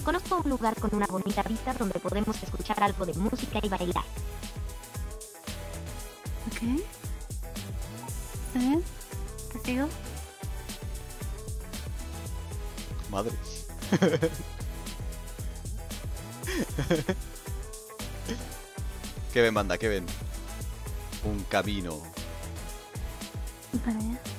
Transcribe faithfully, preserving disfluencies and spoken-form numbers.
Conozco un lugar con una bonita vista donde podemos escuchar algo de música y bailar. Ok. ¿Está bien? ¿Te sigo? Madres. ¿Qué ven, banda? ¿Qué ven? Un camino. Para allá.